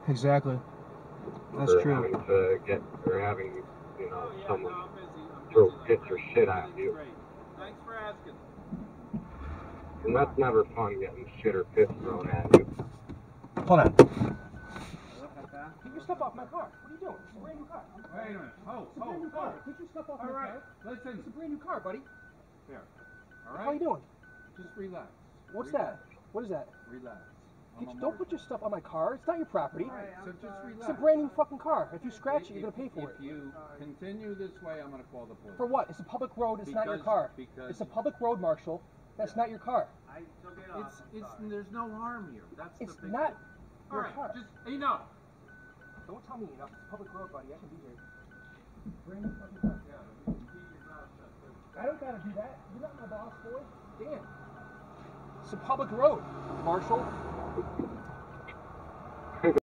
Exactly. That's for true. having someone throw pits or shit at you. Thanks for asking. And that's never fun, getting shit or piss thrown at you. Hold on. Get your stuff off my car. What are you doing? It's a brand new car. Wait a minute. It's a brand new car. Get your stuff off my car. Listen. It's a brand new car, buddy. Here. All right. How are you doing? Just relax. What's that? What is that? Relax. Don't put your stuff on my car. It's not your property. Right, so just relax. It's a brand new fucking car. If you scratch it, you're going to pay for it. If you continue this way, I'm going to call the police. For what? It's a public road. It's not your car. It's a public road, Marshal. That's not your car. There's no harm here. It's not your car. Just enough. Don't tell me enough. It's a public road, buddy. I can be here. Brand new fucking car. I don't gotta do that. You're not my boss, boy. Damn. It's a public road, Marshal.